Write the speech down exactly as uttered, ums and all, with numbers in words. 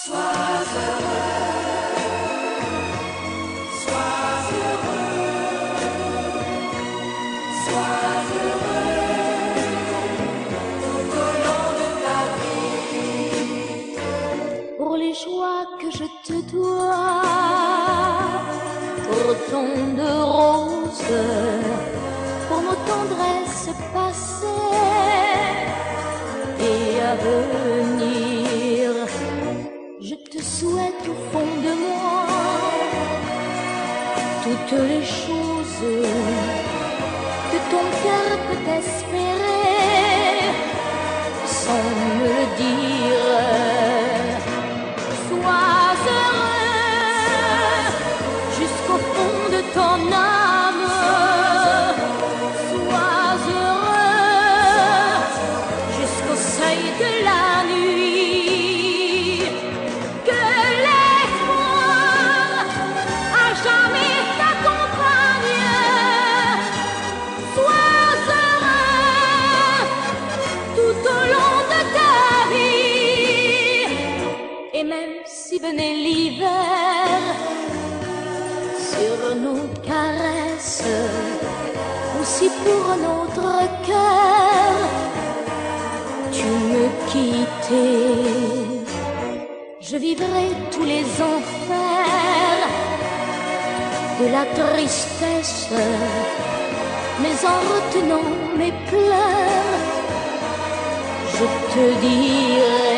Sois heureux, sois heureux, sois heureux tout au long de ta vie. Pour les joies que je te dois, pour tant de roses, pour nos tendresses passées et à venir, je te souhaite au fond de moi toutes les choses que ton cœur peut espérer sans me le dire. Sois heureux jusqu'au fond de ton âme. Sois heureux jusqu'au seuil de la nuit. Que l'espoir à jamais t'accompagne. Sois heureux tout au long de ta vie. Et même si venait l'hiver sur nos caresses, ou si pour notre cœur tu me quittais, je vivrai tous les enfers de la tristesse, mais en retenant mes pleurs, je te dirai